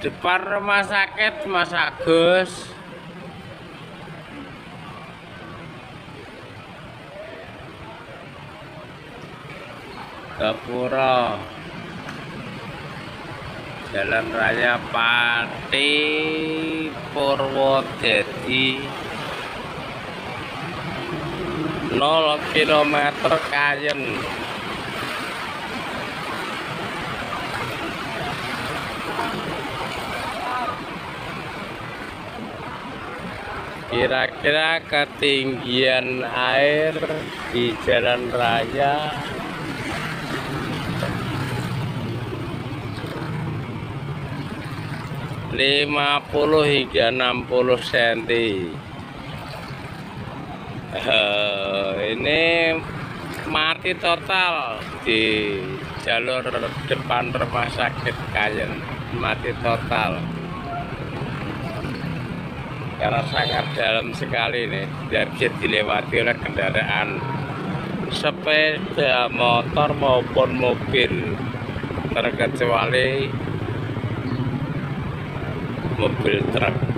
Depan rumah sakit Mas Agus. Gapura Jalan Raya Pati Purwodadi 0 km Kayen. Kira-kira ketinggian air di jalan raya 50 hingga 60 cm. Ini mati total di jalur depan rumah sakit Kayen, mati total karena sangat dalam sekali nih, tidak bisa dilewati oleh kendaraan sepeda motor maupun mobil, terkecuali mobil truk.